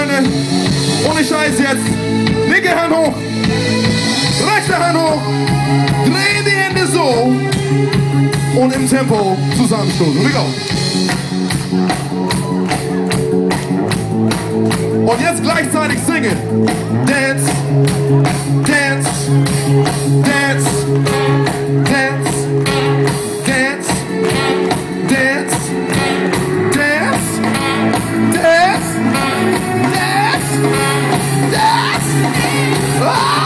Freunde. Ohne Scheiß jetzt. Linke Hand hoch. Rechte Hand hoch. Drehen die Hände so. Und im Tempo zusammenstoßen. Here we go. Und jetzt gleichzeitig singen. Dance, dance, dance, dance, dance, dance, dance, dance, dance, dance. Ah!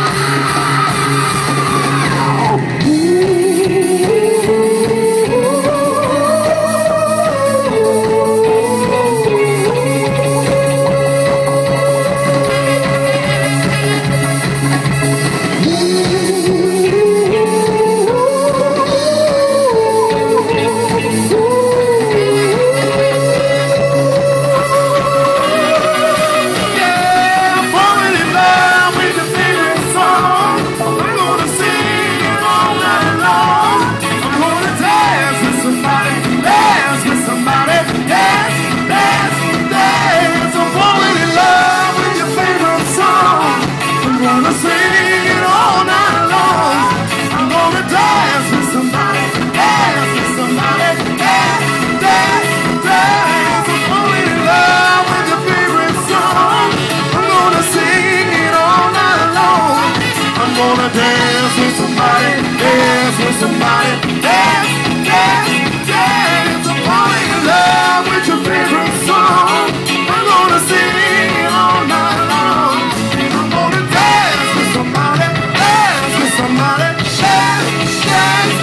Dance with somebody, dance with somebody, dance, dance, dance. I'm falling in love with your favorite song. I'm gonna sing it all night long. I'm gonna dance with somebody, dance with somebody, dance, dance,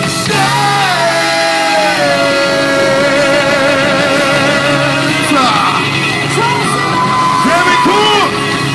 dance. Very cool.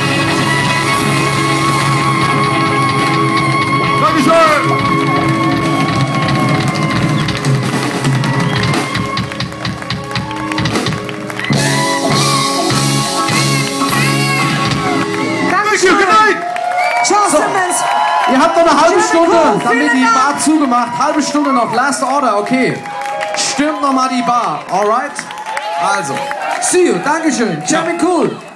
So, ihr habt noch eine halbe Stunde, dann wird die Bar zugemacht. Halbe Stunde noch, last order, okay. Stürmt nochmal die Bar, alright? Also, see you, Dankeschön, Jamie Cool.